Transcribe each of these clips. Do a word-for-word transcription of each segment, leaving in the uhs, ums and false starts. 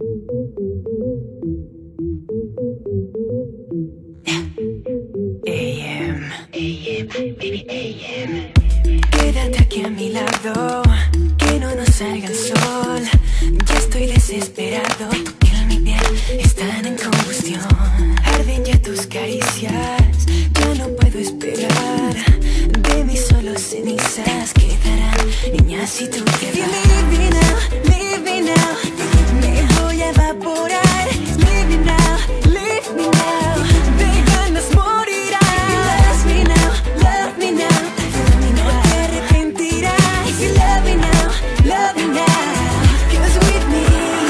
A M, A M, baby A M. Quédate aquí a mi lado, que no nos salga el sol. Ya estoy desesperado, tu piel y mi piel están en combustión. Arden ya tus caricias, ya no puedo esperar. De mí solo cenizas quedarán, niña, si tú te vas. Leave me now, leave me now, me voy a evaporar. Leave me now, leave me now, de ganas morirás. Love me now, love me now, no te arrepentirás. If you love me now, love me now, 'cause with me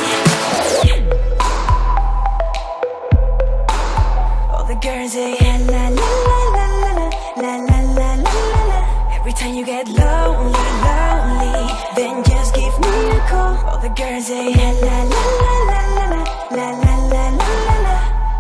all the girls say la la la la la la la la la la. Every time you get lonely, lonely, then just give me a call. All the girls say la la la la la la la la la la la.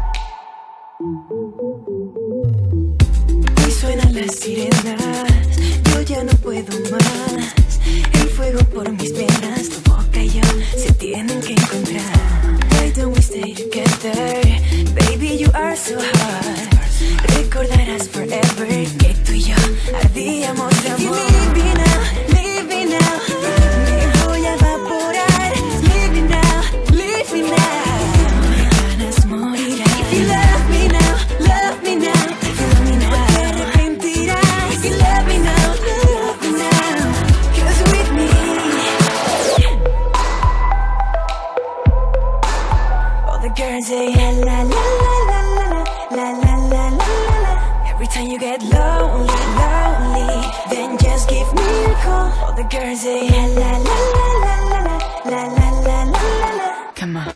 Y suenan las sirenas, yo ya no puedo más. El fuego por mis venas, tu boca y yo se tienen que encontrar. Why don't we stay together? Baby, you are so hot. Recordarás forever que tú y yo ardíamos de amor. Leave me now, leave me now, me voy a evaporar. Leave me now, leave me now, de ganas morirás. If you love me now, love me now, love me now, no te arrepentirás. If you love me now, love me now, 'cause with me all the girls say la la la la la la la la la la. Every time you get lonely, lonely, then just give me a call. All the girls say la la la la la la la la la la la. Come on.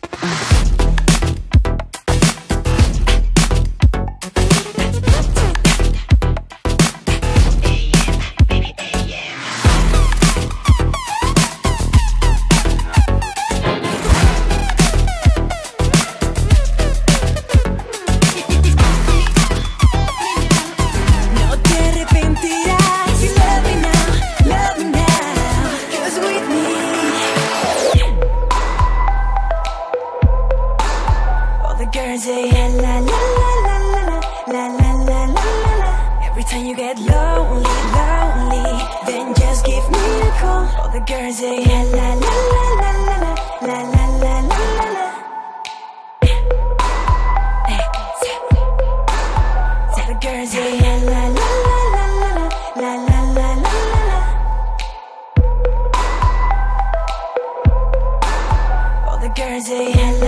Girls say la la la la la la la la la la. Every time you get lonely, lonely, then just give me a call. All the girls say la la la la la la la la la la la. All the girls say la la la la la la la la la. All the girls say la.